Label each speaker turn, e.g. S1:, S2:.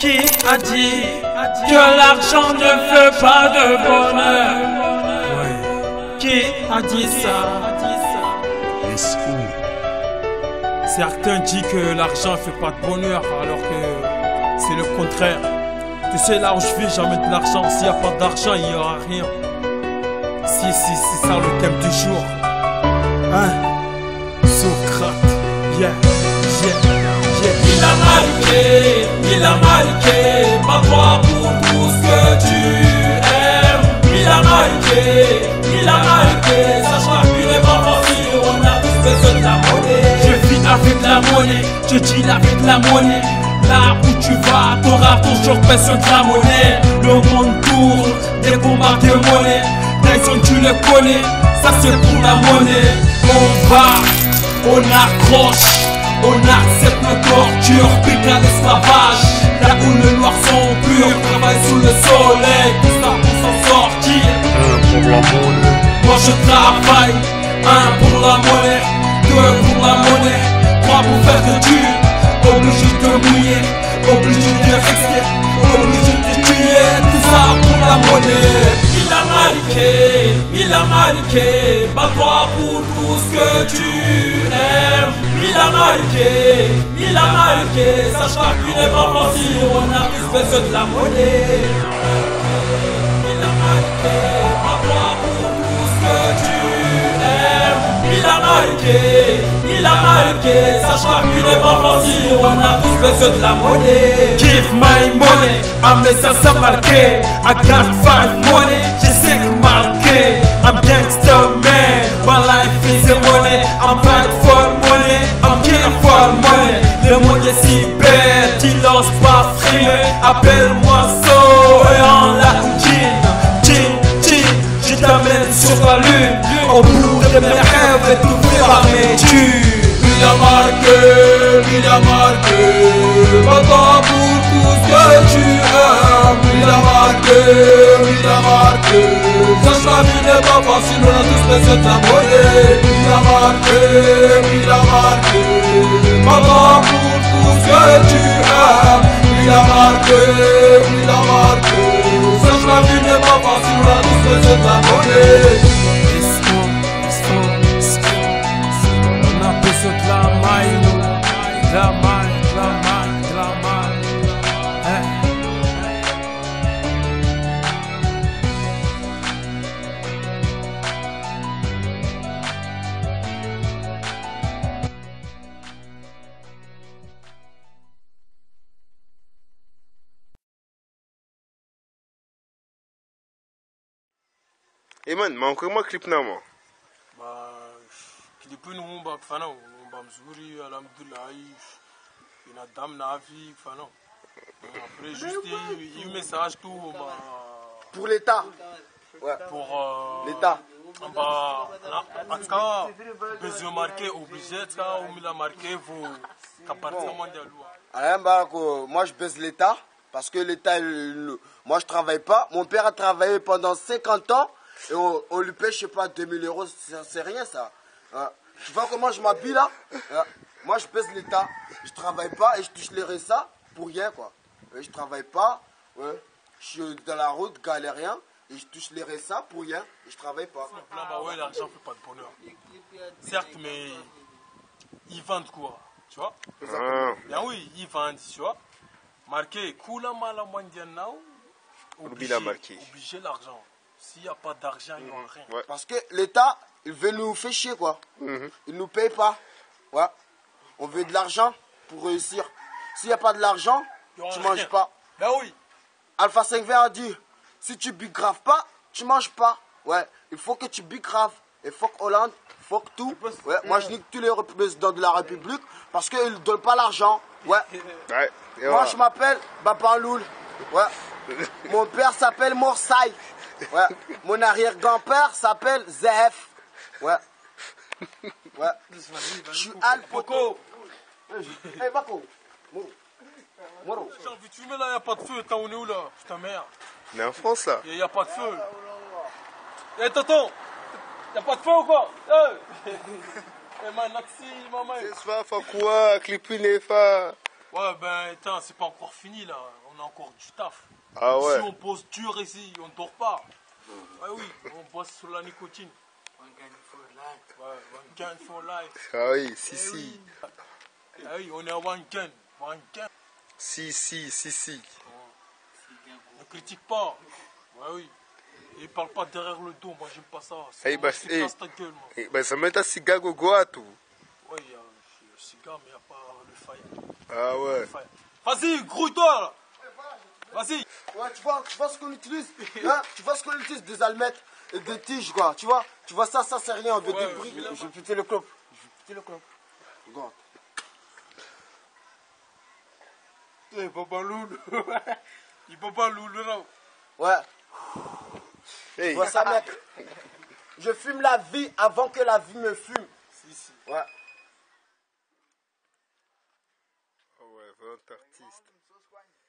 S1: Qui a dit que l'argent ne fait pas de bonheur? Ouais. Qui a dit ça? Certains disent que l'argent fait pas de bonheur, alors que c'est le contraire. Tu sais, là où je vis, jamais de l'argent. S'il n'y a pas d'argent, il n'y aura rien. Si, c'est ça le thème du jour. Hein? Socrate, yeah. Il a marqué, pas toi pour tout ce que tu aimes. Il a marqué, sachant qu'il n'est pas facile, on a tous besoin de la monnaie. Je vis avec la monnaie, je deal avec la monnaie. Là où tu vas, t'auras toujours besoin de la monnaie. Le monde tourne, des combats de monnaie. Tyson tu le connais, ça c'est pour la monnaie. On va, on accroche, on accepte nos tortures, pique à l'esclavage. Là où les noirs sont purs, travaille sous le soleil. Tout ça pour s'en sortir.
S2: Pour la monnaie.
S1: Moi je travaille, un pour la monnaie, deux pour la monnaie, trois pour faire de Dieu. Obligé de mouiller, obligé de rester, obligé de tuer, tout ça pour la monnaie. Il a marqué, bats-toi pour tout ce que tu aimes. Il a marqué, sache pas qu'il n'est pas facile, on a tous besoin de la monnaie. Il a marqué, bats-toi pour tout ce que tu aimes. Il a marqué, sache pas qu'il n'est pas facile, on a tous besoin de la monnaie. Give my money, un message à marquer. I got 5 money, je sais que marquer. I'm gangster man, my life is a money. I'm fight for money, I'm killing for money. Le monde est si bête, il lance pas frimer. Appelle-moi So et en la Chin, je t'amène sur la lune. Au bout de mes rêves et tout fait par mes tubes. Il a marqué, pas pour tout ce que tu aimes. Il a marqué, sache la vie n'est pas facile, on a tous besoin de la monnaie. Il a marqué, pas pour tout ce que tu aimes. Il a marqué, sache la vie n'est pas facile, on a tous besoin de la monnaie. On a besoin de la maille, de la maille.
S2: Eh man, manquez-moi clip na moi.
S3: Clip nous on fana, on va mzuri, alhamdulillah, il a dame na vie, fana. Après juste il message tout
S4: pour l'État. Ouais.
S3: Pour
S4: l'État.
S3: En tout cas, besoin marqué obligé, en tout cas, on l'a marqué vous qu'à partir mondial.
S4: Moi je baisse l'État parce que l'État, moi je travaille pas. Mon père a travaillé pendant 50 ans. Et on lui paye, je sais pas, 2000 €, c'est rien ça. Tu vois comment je m'habille là? Moi je baisse l'État, je travaille pas et je touche les RSA pour rien quoi. Je travaille pas, je suis dans la route, galérien, et je touche les RSA pour rien et je travaille pas.
S3: Ouais, l'argent fait pas de bonheur. Certes, mais ils vendent quoi? Tu vois? Bien oui, ils vendent, tu vois. Marqué, Kula Mala Mandianao, obligé l'argent. S'il n'y a pas d'argent, il n'y aura rien.
S4: Ouais. Parce que l'État, il veut nous faire chier, quoi. Il ne nous paye pas. Ouais. On veut de l'argent pour réussir. S'il n'y a pas de l'argent, tu ne manges pas.
S3: Ben oui.
S4: Alpha 5 V a dit, si tu bigraves pas, tu ne manges pas. Ouais. Il faut que tu bigraves. Et fuck Hollande, fuck tout. Ouais. Moi, je nique tous les présidents de la République parce qu'ils ne donnent pas l'argent. Ouais. Moi, je m'appelle Bapanloul. Ouais. Mon père s'appelle Morsaï. Ouais. Mon arrière-grand-père s'appelle Zef. Ouais. Ouais. Je suis Al Poto. Hey Bako. Moro.
S3: J'ai envie de fumer là, il n'y a pas de feu. T'as on est où là? Putain merde.
S2: On est en France là.
S3: Il n'y a pas de feu. Eh tonton, il n'y a pas de feu ou quoi? Eh man, Naxi, maman.
S2: C'est ça, faut quoi? Clipper les fa.
S3: Ouais, ben, attends, c'est pas encore fini là. On a encore du taf.
S2: Ah ouais.
S3: Si on bosse dur ici, on dort pas. Ouais, oui, on bosse sur la nicotine.
S1: One gun for life.
S3: Ouais, one gun for life.
S2: Ah oui,
S3: Eh
S2: si.
S3: oui. Ah oui, on est à one gun. One gun.
S2: Si.
S3: Ne critique pas. Ouais, oui. Et parle pas derrière le dos, moi j'aime pas ça.
S2: Eh ben,
S3: C'est casse ta gueule, moi.
S2: Eh ben, ça met ta cigare gogo tout.
S3: Ouais, il y a le cigare, mais il n'y a pas le fire.
S2: Ah ouais.
S3: Vas-y, grouille-toi là. Vas-y.
S4: Ouais, tu vois ce qu'on utilise, hein? Tu vois ce qu'on utilise, des allumettes et des tiges, quoi. Tu vois ça c'est rien, on veut
S3: Ouais,
S4: des bruits.
S3: je vais
S4: Je vais péter le clope. Regarde.
S3: Eh, Papa Loulou. Il peut pas Loulou là.
S4: Ouais,
S2: Hey.
S4: tu vois ça, mec. Je fume la vie avant que la vie me fume.
S3: Si.
S4: Ouais.
S2: Ah ouais, 20 artistes.